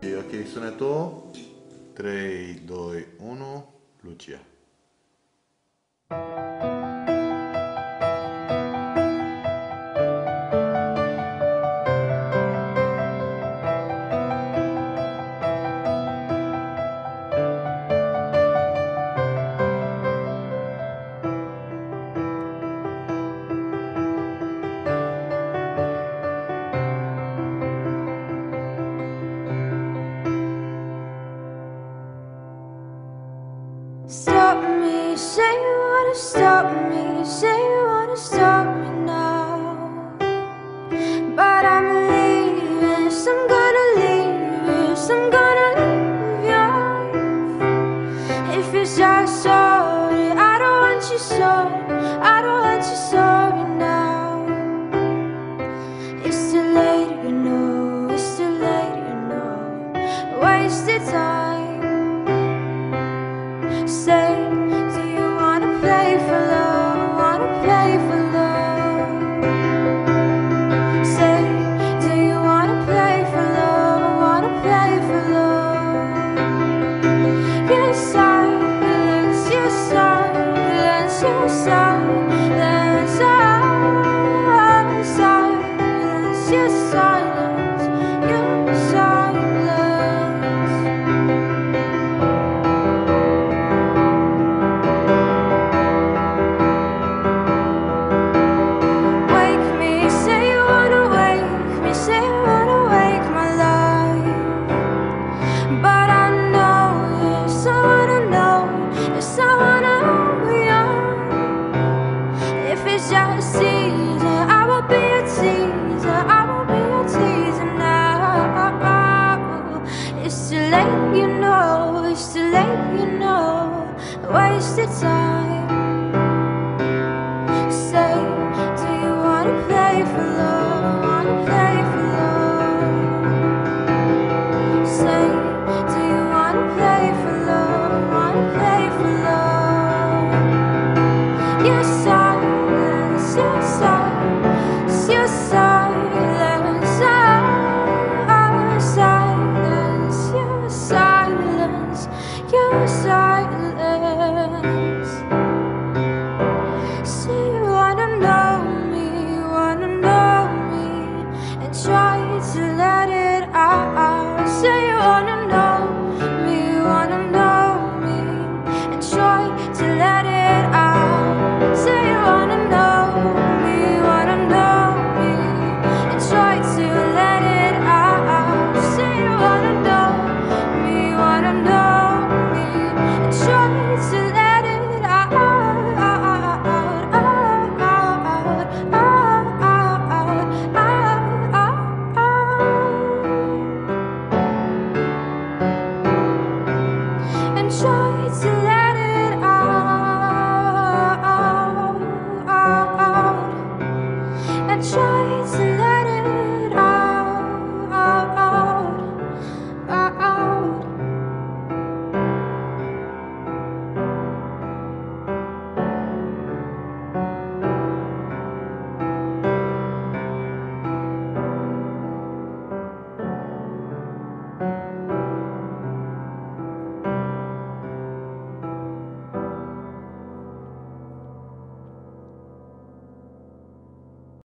Ok, suonato 3, 2, 1, Lucia. Stop me, say you wanna stop me, say you wanna stop me now. But I'm leaving, so I'm gonna leave you, so I'm gonna leave you. If it's just sorry, I don't want you sorry, I don't want you sorry now. It's too late, you know, it's too late, you know. Wasted time. Say, do you wanna play for love? Wanna play for love? Say, do you wanna play for love? Wanna play for love? Your silence, your silence, your silence, silence, your silence, your silence. Wake me, say you wanna wake me, say you wanna wake my life. But I know, yes, I wanna know, yes, I wanna know you. If it's just a season, I will be a teaser, I will be a teaser now. It's too late, you know, it's too late, you know. Wasted time.